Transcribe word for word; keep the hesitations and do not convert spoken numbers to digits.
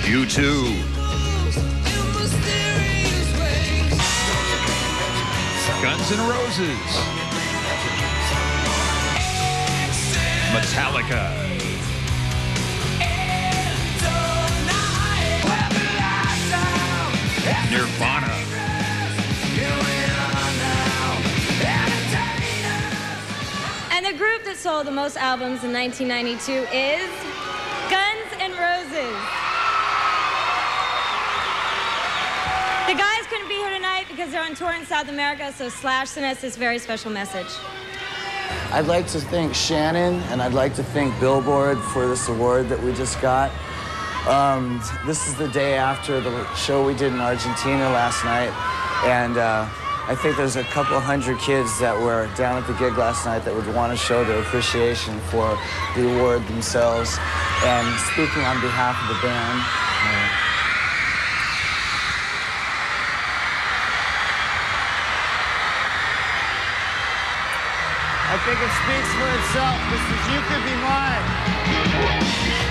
U two. Guns N' Roses. Metallica. Nirvana. And the group that sold the most albums in nineteen ninety-two is Guns N' Roses. The guys couldn't be here tonight because they're on tour in South America, so Slash sent us this very special message. I'd like to thank Shannon, and I'd like to thank Billboard for this award that we just got. Um, this is the day after the show we did in Argentina last night, and uh, I think there's a couple hundred kids that were down at the gig last night that would want to show their appreciation for the award themselves. And speaking on behalf of the band, uh, I think it speaks for itself. This is You Could Be Mine.